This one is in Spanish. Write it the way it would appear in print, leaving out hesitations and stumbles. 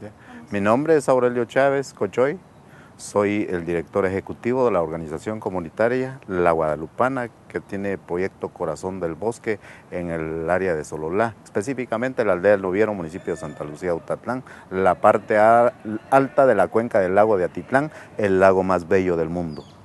Ya. Mi nombre es Aurelio Chávez Cochoy, soy el director ejecutivo de la organización comunitaria La Guadalupana, que tiene proyecto Corazón del Bosque en el área de Sololá, específicamente la aldea del Noviero, municipio de Santa Lucía, Utatlán, la parte alta de la cuenca del lago de Atitlán, el lago más bello del mundo.